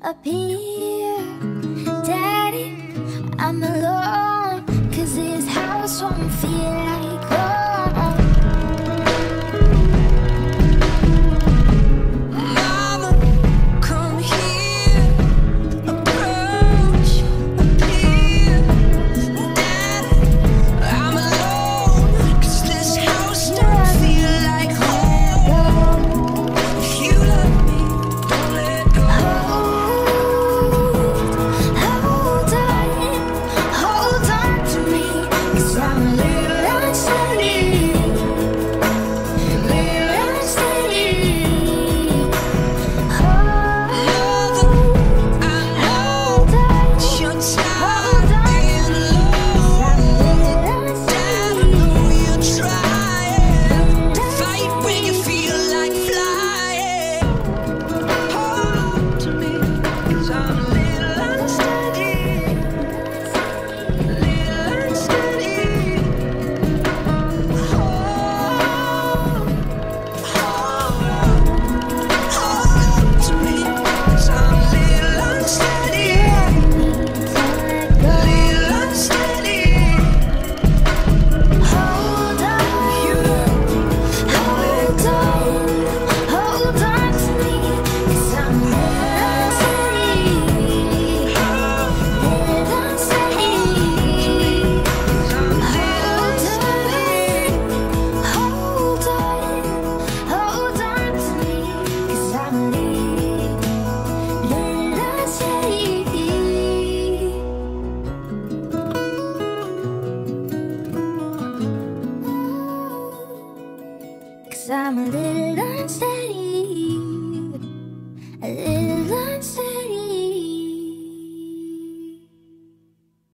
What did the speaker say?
up here. Daddy, I'm alone, 'cause this house won't feel like home. Mama, come here, approach, appear. Daddy, I'm alone, 'cause this house don't feel like home. If you love me, don't let go. Hold on to me, 'cause I'm a little unsteady, little unsteady. Hold on, you're tired of being alone. Dad, I know you're trying to fight when you feel like flying. Hold on to me, 'cause I'm a little unsteady, little unsteady. Hold on to me, 'cause I'm a little unsteady, little unsteady. Hold on, hold on to me, 'cause I'm a little unsteady, little unsteady. Hold on to me, 'cause I'm a little unsteady. 'Cause I'm a little